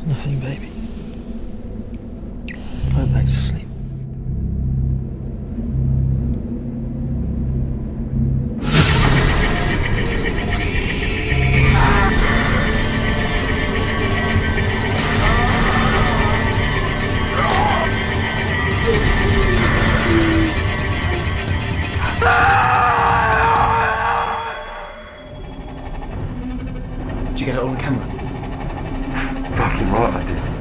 Nothing, baby. Go back to sleep. Did you get it all on camera? Fucking right I did.